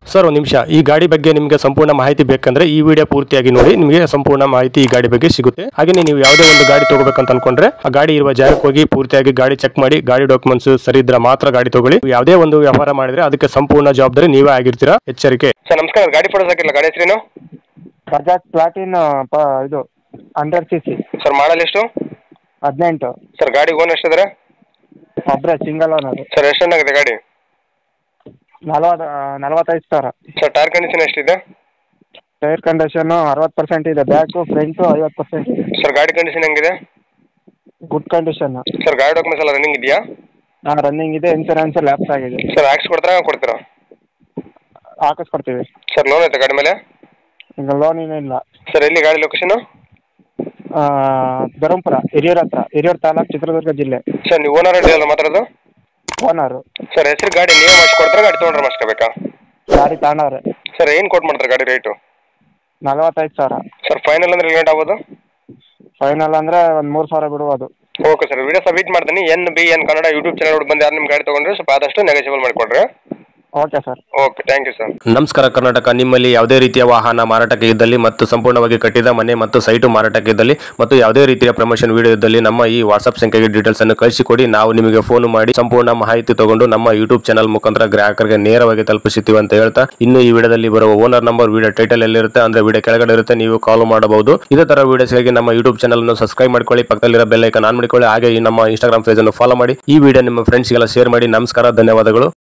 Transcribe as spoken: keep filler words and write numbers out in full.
Sir ಒಂದು ನಿಮಿಷ, ಈ ಗಾಡಿ ಬಗ್ಗೆ ನಿಮಗೆ ಸಂಪೂರ್ಣ ಮಾಹಿತಿ ಬೇಕಂದ್ರೆ ಈ ವಿಡಿಯೋ ಪೂರ್ತಿಯಾಗಿ ನೋಡಿ, ನಿಮಗೆ ಸಂಪೂರ್ಣ ಮಾಹಿತಿ ಈ ಗಾಡಿ ಬಗ್ಗೆ ಸಿಗುತ್ತೆ. ಹಾಗೆ ನೀವು ಯಾವುದೇ ಒಂದು ಗಾಡಿ ತಗೋಬೇಕಂತ ಅನ್ಕೊಂಡ್ರೆ ಆ ಗಾಡಿ ಇರುವ ಜಾಗಕ್ಕೆ ಹೋಗಿ ಪೂರ್ತಿಯಾಗಿ ಗಾಡಿ ಚೆಕ್ ಮಾಡಿ, ಗಾಡಿ ಡಾಕ್ಯುಮೆಂಟ್ಸ್ ಸರಿ ಇದ್ರೆ ಮಾತ್ರ ಗಾಡಿ ತಗೊಳ್ಳಿ. ಯಾವುದೇ ಒಂದು ವ್ಯವಹಾರ ಮಾಡಿದ್ರೆ ಅದಕ್ಕೆ ಸಂಪೂರ್ಣ ಜವಾಬ್ದಾರಿ ನೀವೇ ಆಗಿರ್ತೀರಾ, ಎಚ್ಚರಿಕೆ. ಸರ್ ನಮಸ್ಕಾರ, ಗಾಡಿ ಫೋಟೋಸ್ ಹಾಕಿಲ್ಲ, ಗಾಡಿ ಹೆಸರೇನು? ಬಜಾಜ್ ಪ್ಲಾಟಿನ್ ಇದು hundred C C. Sir model ಎಷ್ಟು? ಹದಿನೆಂಟು. ಸರ್ ಗಾಡಿ ಓನ್ ಎಷ್ಟಿದ್ದಾರೆ? ಒಬ್ಬರೇ ಸಿಂಗಲ್ ಓನರ್. ಸರ್ ಎಷ್ಟು ಚೆನ್ನಾಗಿದೆ ಗಾಡಿ? ನಲ್ವತ್ತು ನಲ್ವತ್ತೈದು ಸಾವಿರ. ಸರ್ ಟೈರ್ ಕಂಡೀಷನ್ ಎಷ್ಟಿದೆ? ಟೈರ್ ಕಂಡೀಷನ್ ಅರವತ್ತು ಪರ್ಸೆಂಟ್ ಇದೆ, ಬ್ಯಾಕು ಫ್ರಂಟು ಐವತ್ತು ಪರ್ಸೆಂಟ್ ಇದೆ. ಸರ್ ಗಾಡಿ ಕಂಡೀಷನ್ ಹೆಂಗಿದೆ? Good condition. ಸರ್ ಗಾಡಿ ಡಾಕ್ಯುಮೆಂಟ್ಸ್ ಎಲ್ಲ ರನ್ನಿಂಗ್ ಇದೆಯಾ? ಹಾಂ ರನ್ನಿಂಗ್ ಇದೆ, ಇನ್ಸೂರೆನ್ಸ್ ಲ್ಯಾಪ್ಸ್ ಆಗಿದೆ. ಸರ್ ಹಾಕ್ಸಿ ಕೊಡ್ತಾರಾ ಕೊಡ್ತೀರಾ? ಹಾಕಿಸ್ಕೊಡ್ತೀವಿ. ಸರ್ ಲೋನ್ ಐತೆ ಗಾಡಿ ಮೇಲೆ? ಈಗ ಲೋನ್ ಏನೂ ಇಲ್ಲ. ಸರ್ ಎಲ್ಲಿ ಗಾಡಿ ಲೊಕೇಶನ್? ಧರ್ಮಪುರ, ಹಿರಿಯೂರು ಹತ್ರ, ಹಿರಿಯೂರು ತಾಲೂಕು, ಚಿತ್ರದುರ್ಗ ಜಿಲ್ಲೆ. ಸರ್ ನೀವು ಓನರ್ ಅಲ್ಲ ಮಾತಾಡೋದು? ಓನರು. ಸರ್ ಹೆಸರು ಗಾಡಿ ನೀವೇ ಮಾಡಿಸ್ಕೊಡ್ತಾರೆ, ಗಾಡಿ ತೊಗೊಂಡ್ರೆ ಮಾಡಿಸ್ಕೋಬೇಕಾ? ಗಾಡಿ ತಗೊಂಡವ್ರೆ. ಸರ್ ಏನು ಕೊಟ್ಟು ಮಾಡ್ತಾರೆ ಗಾಡಿ ರೇಟು? ನಲ್ವತ್ತೈದು ಸಾವಿರ. ಸರ್ ಫೈನಲ್ ಅಂದ್ರೆ ಲೇಟ್ ಆಗ್ಬೋದು? ಫೈನಲ್ ಅಂದರೆ ಒಂದು ಮೂರು ಸಾವಿರ ಬಿಡ್ಬೋದು. ಓಕೆ ಸರ್, ವಿಡಿಯೋ ಸಬ್ಮಿಟ್ ಮಾಡ್ತೀನಿ. N B N Kannada YouTube channel ಬಂದು ಯಾರು ನಿಮ್ಮ ಗಾಡಿ ತೊಗೊಂಡ್ರೆ ಸ್ವಲ್ಪ ಆದಷ್ಟು ನೆಗೋಷಿಯಬಲ್ ಮಾಡಿಕೊಡ್ರಿ. Okay sir. Okay, thank you sir. ನಮಸ್ಕಾರ ಕರ್ನಾಟಕ. ನಿಮ್ಮಲ್ಲಿ ಯಾವುದೇ ರೀತಿಯ ವಾಹನ ಮಾರಾಟಕ್ಕೆ ಇದ್ದಲ್ಲಿ ಮತ್ತು ಸಂಪೂರ್ಣವಾಗಿ ಕಟ್ಟಿದ ಮನೆ ಮತ್ತು ಸೈಟು ಮಾರಾಟಕ್ಕೆ ಇದ್ದಲ್ಲಿ ಮತ್ತು ಯಾವುದೇ ರೀತಿಯ ಪ್ರಮೋಷನ್ ವಿಡಿಯೋ ಇದ್ದಲ್ಲಿ ನಮ್ಮ ಈ ವಾಟ್ಸ್ಆಪ್ ಸಂಖ್ಯೆಗೆ ಡೀಟೇಲ್ಸ್ ಅನ್ನು ಕಳಿಸಿಕೊಡಿ. ನಾವು ನಿಮಗೆ ಫೋನ್ ಮಾಡಿ ಸಂಪೂರ್ಣ ಮಾಹಿತಿ ತಗೊಂಡು ನಮ್ಮ ಯೂಟ್ಯೂಬ್ ಚಾನಲ್ ಮುಖಾಂತರ ಗ್ರಾಹಕರಿಗೆ ನೇರವಾಗಿ ತಲುಪಿಸುತ್ತೀವಿ ಅಂತ ಹೇಳ್ತಾ, ಇನ್ನು ಈ ವಿಡಿಯೋದಲ್ಲಿ ಬರುವ ಓನರ್ ನಂಬರ್ ವಿಡಿಯೋ ಟೈಟಲ್ ಎಲ್ಲಿರುತ್ತೆ ಅಂದ್ರೆ ವಿಡಿಯೋ ಕೆಳಗಡೆ ಇರುತ್ತೆ, ನೀವು ಕಾಲ್ ಮಾಡಬಹುದು. ಇದೇ ತರ ವಿಡಿಯೋಸ್ಗಾಗಿ ನಮ್ಮ ಯೂಟ್ಯೂಬ್ ಚಾನಲ್ ಅನ್ನು ಸಬ್ಸ್ಕ್ರೈಬ್ ಮಾಡ್ಕೊಳ್ಳಿ, ಪಕ್ಕದಲ್ಲಿರೋ ಬೆಲ್ ಐಕಾನ್ ಆನ್ ಮಾಡಿಕೊಳ್ಳಿ. ಹಾಗೆ ಈ ನಮ್ಮ ಇನ್ಸ್ಟಾಗ್ರಾಮ್ ಪೇಜ್ ಅನ್ನು ಫಾಲೋ ಮಾಡಿ, ಈ ವಿಡಿಯೋ ನಿಮ್ಮ ಫ್ರೆಂಡ್ಸ್ಗೆಲ್ಲ ಶೇರ್ ಮಾಡಿ. ನಮಸ್ಕಾರ, ಧನ್ಯವಾದಗಳು.